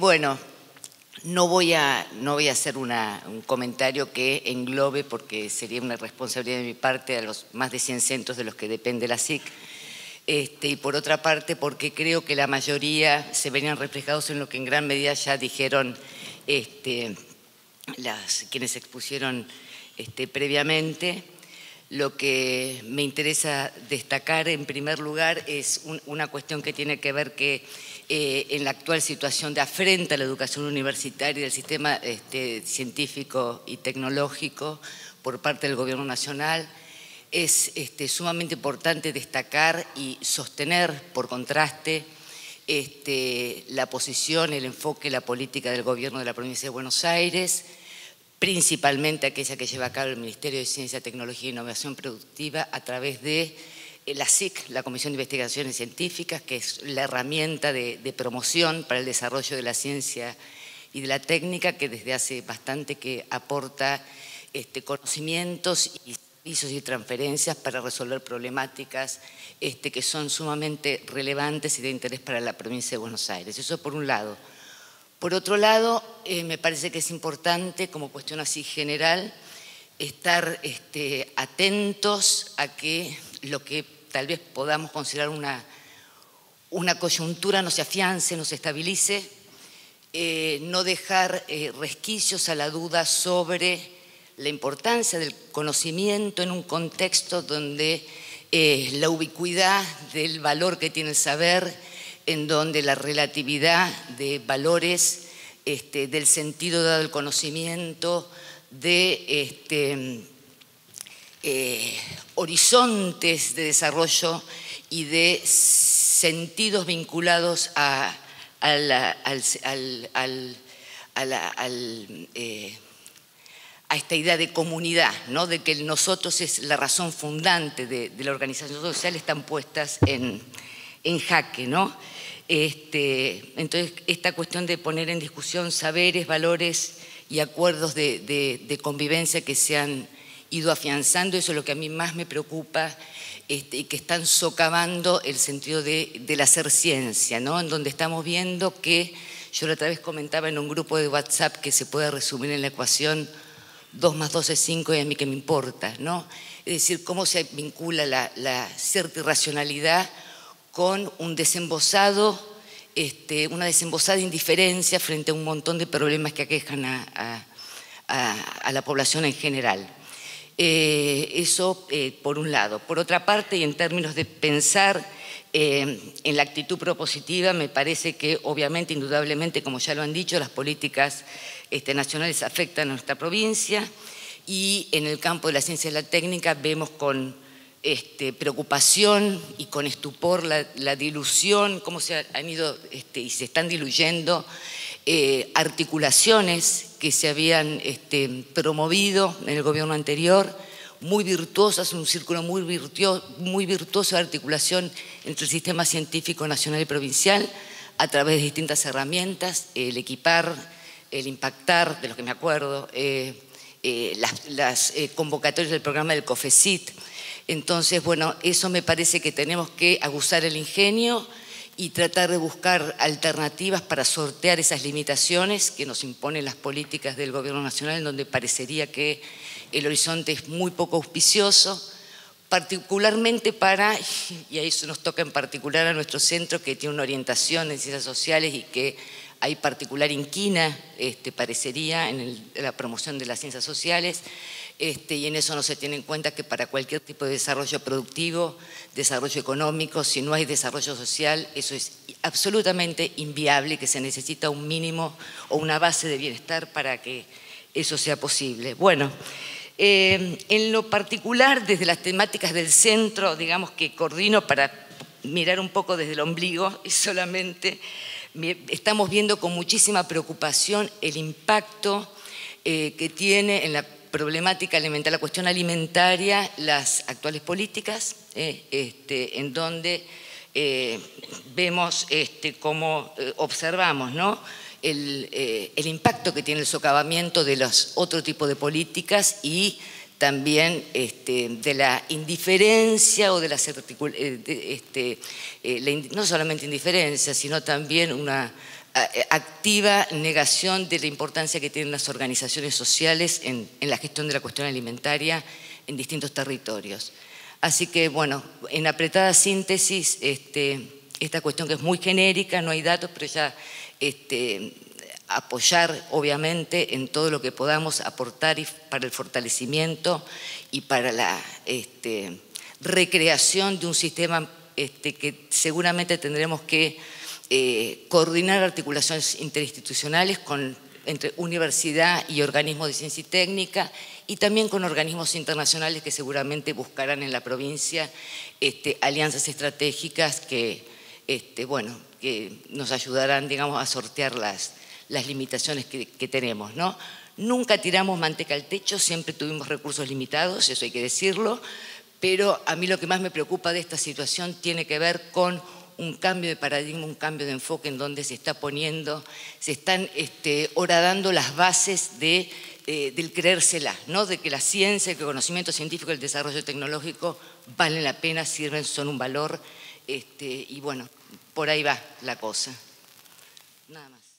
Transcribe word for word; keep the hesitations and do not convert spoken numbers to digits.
bueno, no voy a, no voy a hacer una, un comentario que englobe, porque sería una responsabilidad de mi parte, a los más de cien centros de los que depende la S I C. Este, y por otra parte, porque creo que la mayoría se venían reflejados en lo que en gran medida ya dijeron este, las, quienes expusieron este, previamente. Lo que me interesa destacar en primer lugar es un, una cuestión que tiene que ver que eh, en la actual situación de afrenta a la educación universitaria y del sistema este, científico y tecnológico por parte del Gobierno Nacional, es este, sumamente importante destacar y sostener, por contraste, este, la posición, el enfoque, la política del Gobierno de la Provincia de Buenos Aires, principalmente aquella que lleva a cabo el Ministerio de Ciencia, Tecnología e Innovación Productiva a través de la S I C, la Comisión de Investigaciones Científicas, que es la herramienta de, de promoción para el desarrollo de la ciencia y de la técnica, que desde hace bastante que aporta este, conocimientos y servicios y transferencias para resolver problemáticas este, que son sumamente relevantes y de interés para la provincia de Buenos Aires. Eso por un lado. Por otro lado, eh, me parece que es importante, como cuestión así general, estar este, atentos a que lo que tal vez podamos considerar una, una coyuntura no se afiance, no se estabilice, eh, no dejar eh, resquicios a la duda sobre la importancia del conocimiento en un contexto donde eh, la ubicuidad del valor que tiene el saber, en donde la relatividad de valores, este, del sentido dado al conocimiento, de este, eh, horizontes de desarrollo y de sentidos vinculados a, a la, al, al, al, a la, al eh, a esta idea de comunidad, ¿no? De que el nosotros es la razón fundante de, de la organización social, están puestas en, en jaque, ¿no? Este, entonces, esta cuestión de poner en discusión saberes, valores y acuerdos de, de, de convivencia que se han ido afianzando, eso es lo que a mí más me preocupa, este, y que están socavando el sentido de, del hacer ciencia, ¿no? En donde estamos viendo que, yo la otra vez comentaba en un grupo de WhatsApp que se puede resumir en la ecuación dos más dos es cinco y a mí qué me importa, ¿no? Es decir, cómo se vincula la, la cierta irracionalidad con un desembosado, este, una desembosada indiferencia frente a un montón de problemas que aquejan a, a, a, a la población en general. Eh, eso eh, por un lado. Por otra parte, y en términos de pensar eh, en la actitud propositiva, me parece que obviamente, indudablemente, como ya lo han dicho, las políticas este, nacionales afectan a nuestra provincia y en el campo de la ciencia y la técnica vemos con este, preocupación y con estupor la, la dilución, cómo se han ido este, y se están diluyendo eh, articulaciones que se habían este, promovido en el gobierno anterior, muy virtuosas, un círculo muy, virtuo, muy virtuoso de articulación entre el sistema científico nacional y provincial a través de distintas herramientas, el equipar, el impactar, de los que me acuerdo, eh, eh, las, las eh, convocatorias del programa del COFECIT. Entonces, bueno, eso me parece que tenemos que aguzar el ingenio y tratar de buscar alternativas para sortear esas limitaciones que nos imponen las políticas del Gobierno Nacional, en donde parecería que el horizonte es muy poco auspicioso, particularmente para, y a eso nos toca en particular a nuestro centro, que tiene una orientación en ciencias sociales y que hay particular inquina, este, parecería, en, el, en la promoción de las ciencias sociales, este, y en eso no se tiene en cuenta que para cualquier tipo de desarrollo productivo, desarrollo económico, si no hay desarrollo social, eso es absolutamente inviable, que se necesita un mínimo o una base de bienestar para que eso sea posible. Bueno, eh, en lo particular, desde las temáticas del centro, digamos que coordino para mirar un poco desde el ombligo y solamente estamos viendo con muchísima preocupación el impacto eh, que tiene en la problemática alimentaria, la cuestión alimentaria, las actuales políticas, eh, este, en donde eh, vemos este, cómo eh, observamos, ¿no? el, eh, el impacto que tiene el socavamiento de los otro tipo de políticas y también este, de la indiferencia o de las este, eh, la, no solamente indiferencia, sino también una activa negación de la importancia que tienen las organizaciones sociales en, en la gestión de la cuestión alimentaria en distintos territorios. Así que, bueno, en apretada síntesis, este, esta cuestión que es muy genérica, no hay datos, pero ya este, apoyar, obviamente, en todo lo que podamos aportar y para el fortalecimiento y para la este, recreación de un sistema este, que seguramente tendremos que eh, coordinar articulaciones interinstitucionales con, entre universidad y organismos de ciencia y técnica, y también con organismos internacionales que seguramente buscarán en la provincia este, alianzas estratégicas que, este, bueno, que nos ayudarán, digamos, a sortear las, las limitaciones que, que tenemos, ¿no? Nunca tiramos manteca al techo, siempre tuvimos recursos limitados, eso hay que decirlo, pero a mí lo que más me preocupa de esta situación tiene que ver con un cambio de paradigma, un cambio de enfoque en donde se está poniendo, se están este, horadando las bases de Eh, del creérsela, ¿no? De que la ciencia, el conocimiento científico, el desarrollo tecnológico valen la pena, sirven, son un valor, este, y bueno, por ahí va la cosa. Nada más.